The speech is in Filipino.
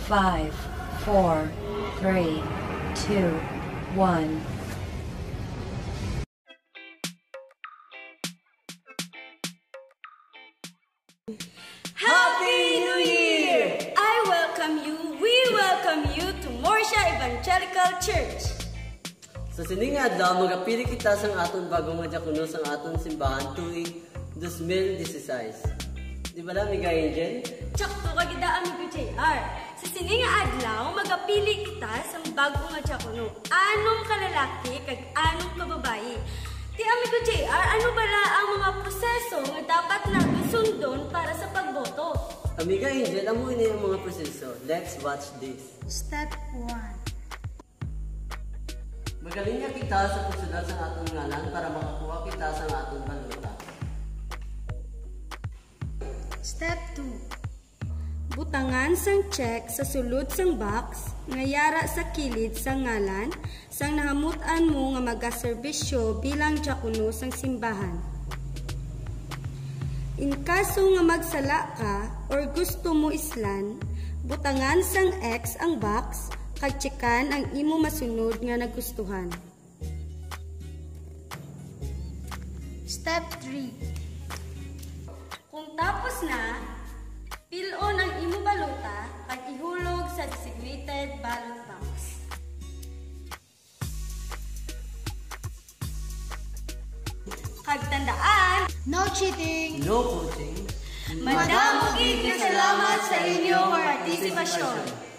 5, 4, 3, 2, 1. Happy New Year! I welcome you, we welcome you to Morsha Evangelical Church. Sa sining adlaw magapili kita sang aton bagong nga diakono sang aton simbahan tuig 2016. Di ba lang, Miga Angel? Tsakto ka gida amigo JR. Sa sining adlaw magapili kita sang bagong nga diakono. Anong kalalaki kag anong kababayi? Ti amigo JR, ano bala ang mga proseso nga dapat natin sundon para sa pagboto? Amiga Angel, amo ini ang mga proseso. Let's watch this. Step 1. Magaling nga kita sa pagsulat sa atong ngalan para makakuha kita sa atong balota. Step 2. Butangan sang check sa sulod sang box nga yara sa kilid sang ngalan sang nahamutan mo nga magaserbisyo bilang diakono sang simbahan. In kaso nga magsala ka or gusto mo islan, butangan sang X ang box kag checkan ang imo masunod nga nagustuhan. Step 3. Kung tapos na, pilon ang imo balota at ihulog sa designated ballot box. Kag tandaan, no cheating, No voting. madamog salamat sa inyong partisipasyon.